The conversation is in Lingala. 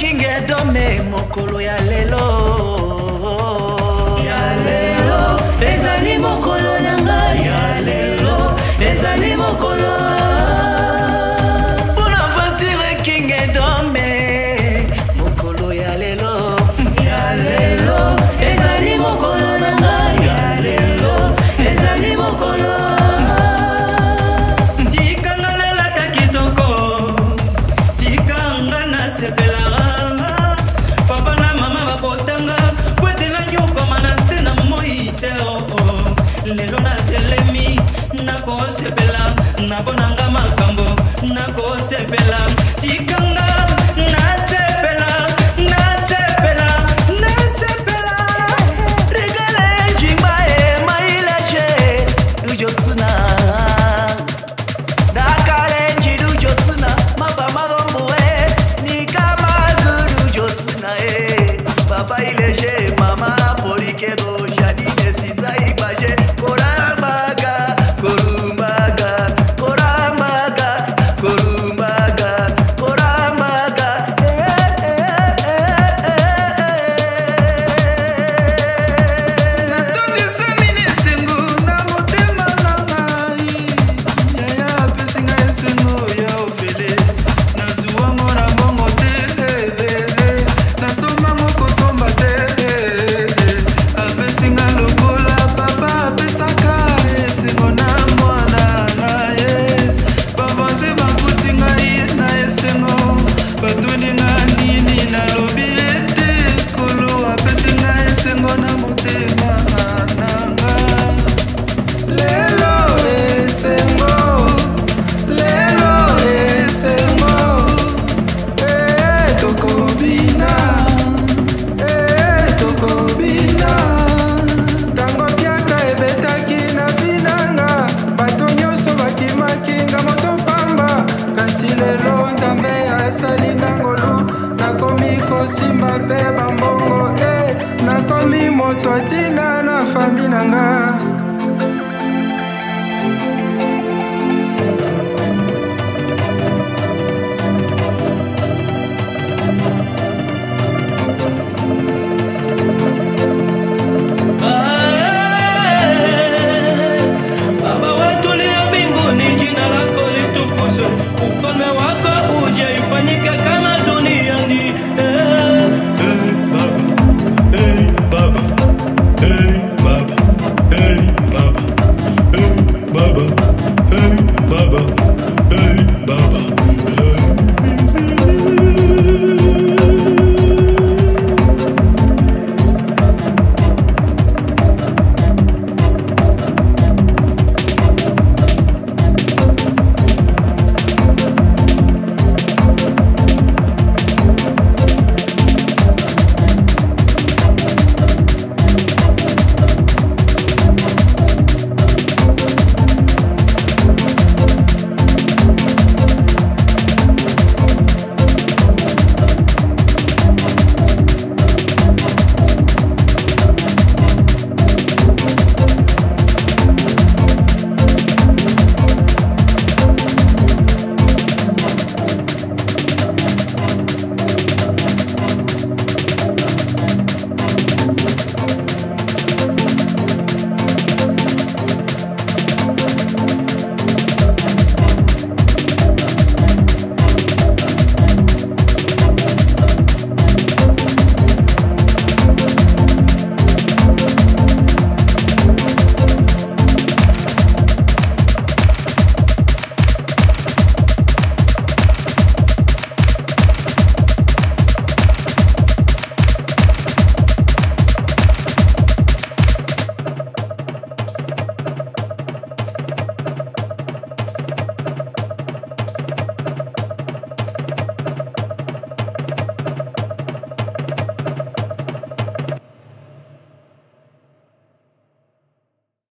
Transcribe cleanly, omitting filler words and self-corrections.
King Edome mokolo ya lelo ezali mokolo nanga ya lelo ezali mokolo Bonaventure King Edome mokolo ya lelo ezali mokolo nanga ya lelo ezali mokolo tikanga na lata kitoko tikanga na sepela papa na mama babotanga bwetela nyoko manase na moite lelo na telemi nakosepela nabonanga makambo nakosepela tikanga nasepela regale jimbae maileche ujotsuna dakale jiru jotsuna mabama domboe ni kama guru jotsuna baba ileche mama porikedo jadi desida ibaje korambaga korumbaga Simba pe bambongo nakomi moto atina na fami nanga Baba wetu leo mbinguni jina lako litukuzwe ufalme wako uje ifanyike